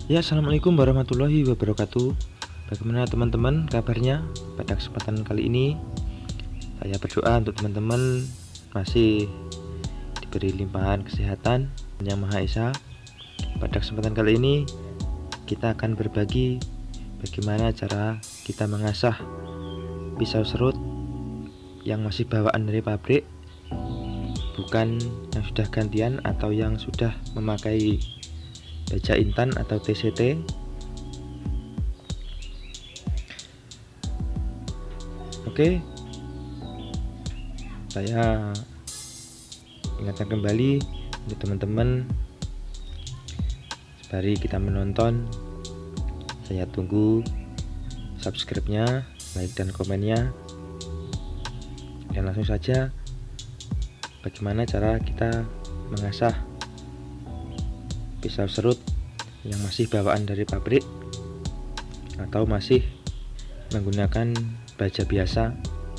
Ya, assalamualaikum warahmatullahi wabarakatuh. Bagaimana teman-teman kabarnya? Pada kesempatan kali ini saya berdoa untuk teman-teman masih diberi limpahan kesehatan Yang Maha Esa. Pada kesempatan kali ini kita akan berbagi bagaimana cara kita mengasah pisau serut yang masih bawaan dari pabrik, bukan yang sudah gantian atau yang sudah memakai baja intan atau TCT. Oke, saya ingatkan kembali untuk teman-teman, sembari kita menonton, saya tunggu subscribe-nya, like dan komennya. Dan langsung saja, bagaimana cara kita mengasah pisau serut yang masih bawaan dari pabrik atau masih menggunakan baja biasa.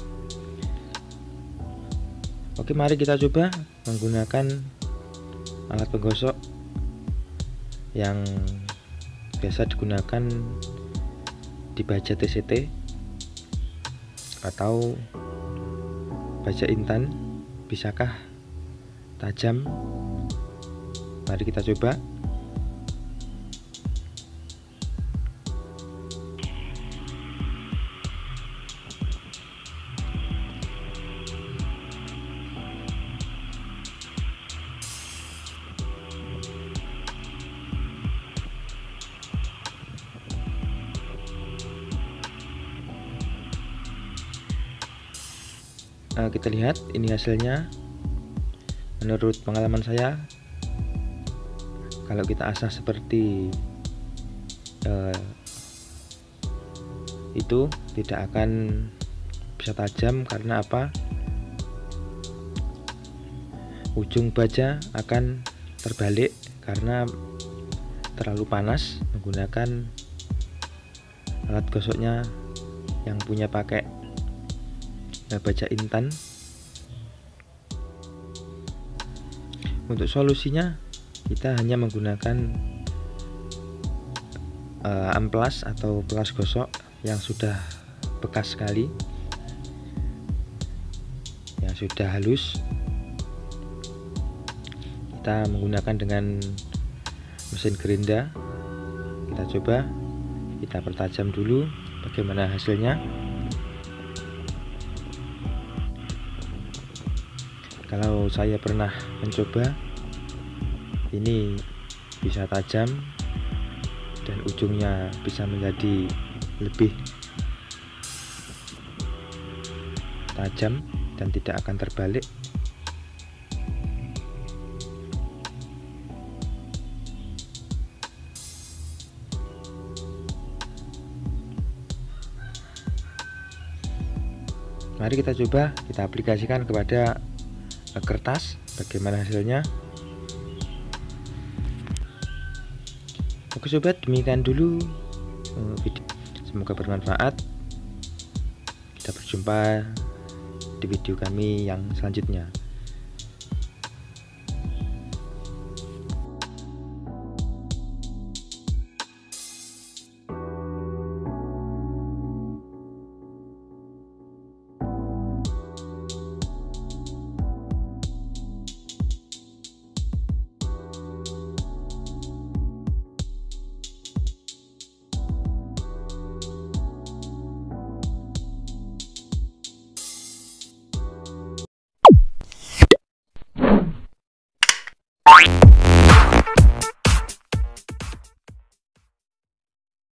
Oke, mari kita coba menggunakan alat penggosok yang biasa digunakan di baja TCT atau baja intan. Bisakah tajam? Mari kita coba. Kita lihat ini hasilnya. Menurut pengalaman saya, kalau kita asah seperti itu tidak akan bisa tajam. Karena apa? Ujung baja akan terbalik karena terlalu panas menggunakan alat gosoknya yang punya pakai baja intan. Untuk solusinya, kita hanya menggunakan amplas atau pelas gosok yang sudah bekas sekali, yang sudah halus. Kita menggunakan dengan mesin gerinda. Kita coba, kita pertajam dulu bagaimana hasilnya. Kalau saya pernah mencoba, ini bisa tajam dan ujungnya bisa menjadi lebih tajam dan tidak akan terbalik. Mari kita coba, kita aplikasikan kepada kertas, bagaimana hasilnya. Oke sobat, demikian dulu video. Semoga bermanfaat. Kita berjumpa di video kami yang selanjutnya.